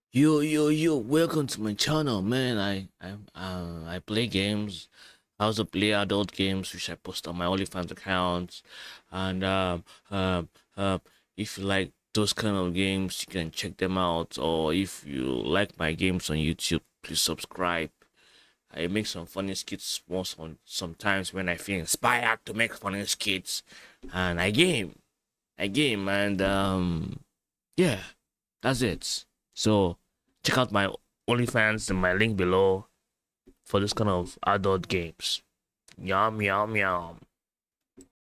Yo, welcome to my channel, man. I play games. I also play adult games, which I post on my OnlyFans account. And uh, if you like those kind of games, you can check them out. Or if you like my games on YouTube, please subscribe. I make some funny skits sometimes when I feel inspired to make funny skits, and I game, and yeah, that's it. So check out my OnlyFans in my link below for this kind of adult games. Yum yum yum.